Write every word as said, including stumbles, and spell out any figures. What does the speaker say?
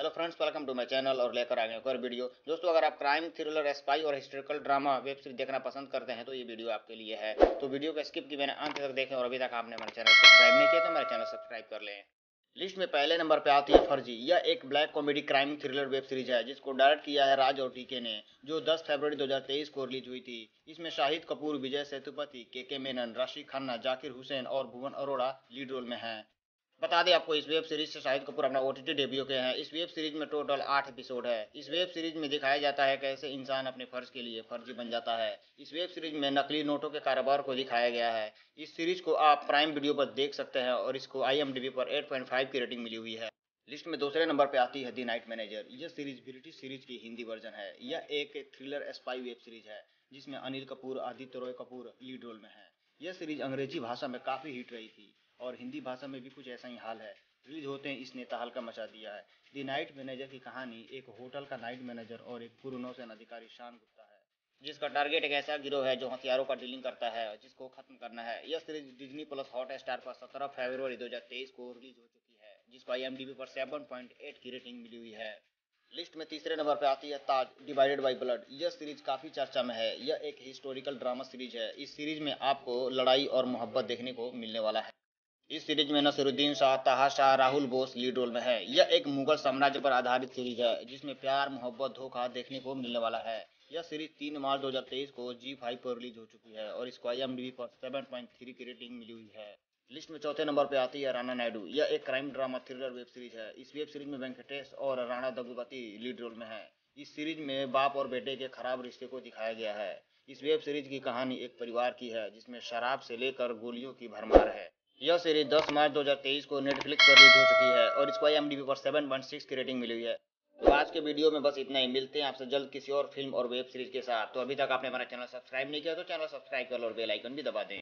Hello friends, welcome to my channel और लेकर आ गए एक और वीडियो। दोस्तों, अगर आप क्राइम थ्रिलर स्पाई और हिस्टोरिकल ड्रामा वेब सीरीज देखना पसंद करते हैं तो ये वीडियो आपके लिए है। तो वीडियो को स्किप की मैंने अंत तक देखें और अभी तक आपने हमारे चैनल सब्सक्राइब नहीं किया तो हमारे चैनल सब्सक्राइब कर लें। लिस्ट में पहले नंबर पे आती है फर्जी। यह एक black comedy crime thriller web series है जिसको डायरेक्ट किया है राज और टीके ने, जो दस फरवरी दो हज़ार तेईस को रिलीज हुई थी। इसमें शाहिद कपूर, विजय सेतुपति, के के मेनन, राशि खन्ना, जाकिर हुसैन और भुवन अरोड़ा लीड रोल में हैं। बता दें आपको, इस वेब सीरीज से शाहिद कपूर अपना ओटीटी डेब्यू किए हैं। इस वेब सीरीज में टोटल आठ एपिसोड है। इस वेब सीरीज में दिखाया जाता है कैसे इंसान अपने फर्ज के लिए फर्जी बन जाता है। इस वेब सीरीज में नकली नोटों के कारोबार को दिखाया गया है। इस सीरीज को आप प्राइम वीडियो पर देख सकते हैं और इसको आईएमडीबी पर आठ पॉइंट पाँच की रेटिंग मिली हुई है। लिस्ट में दूसरे नंबर पर आती है द नाइट मैनेजर। यह सीरीज ब्रिटिश सीरीज की हिंदी वर्जन है। यह एक थ्रिलर स्पाई वेब सीरीज है जिसमें अनिल कपूर, आदित्य रॉय कपूर लीड रोल में है। यह सीरीज अंग्रेजी भाषा में काफ़ी हिट रही थी और हिंदी भाषा में भी कुछ ऐसा ही हाल है। रिलीज होते हैं इसने तहलका मचा दिया है। द नाइट मैनेजर की कहानी एक होटल का नाइट मैनेजर और एक पूर्व नौसेना अधिकारी शान गुप्ता है, जिसका टारगेट एक ऐसा गिरोह है जो हथियारों का डीलिंग करता है, जिसको खत्म करना है। यह series Disney plus Hotstar पर सत्रह फरवरी दो हज़ार तेईस को रिलीज हो चुकी है, जिसको आईएमडीबी पर सात पॉइंट आठ की रेटिंग मिली हुई है। लिस्ट में तीसरे नंबर पर आती है ताज डिवाइडेड बाय ब्लड। यह सीरीज काफ़ी चर्चा में है। यह एक हिस्टोरिकल ड्रामा सीरीज है। इस सीरीज में आपको लड़ाई और मोहब्बत देखने को मिलने वाला है। इस सीरीज में नसीरुद्दीन शाह, ताहा शाह, राहुल बोस लीड रोल में है। यह एक मुगल साम्राज्य पर आधारित सीरीज है जिसमें प्यार, मोहब्बत, धोखा देखने को मिलने वाला है। यह सीरीज तीन मार्च दो हज़ार तेईस को जी फाइव पर रिलीज हो चुकी है और इसको आईएमडीबी पर सात पॉइंट तीन की रेटिंग मिली हुई है। लिस्ट में चौथे नंबर पर आती है राणा नायडू। यह एक crime drama thriller web series है। इस वेब सीरीज में वेंकटेश और राणा दग्गुबाती लीड रोल में है। इस सीरीज में बाप और बेटे के खराब रिश्ते को दिखाया गया है। इस वेब सीरीज की कहानी एक परिवार की है जिसमें शराब से लेकर गोलियों की भरमार है। यह सीरीज दस मार्च दो हज़ार तेईस को नेटफ्लिक्स पर रिलीज हो चुकी है और इसको आईएमडीबी पर सात पॉइंट छह की रेटिंग मिली हुई है। तो आज के वीडियो में बस इतना ही। मिलते हैं आपसे जल्द किसी और फिल्म और वेब सीरीज के साथ। तो अभी तक आपने हमारा चैनल सब्सक्राइब नहीं किया तो चैनल सब्सक्राइब कर लो और बेल आइकन भी दबा दें।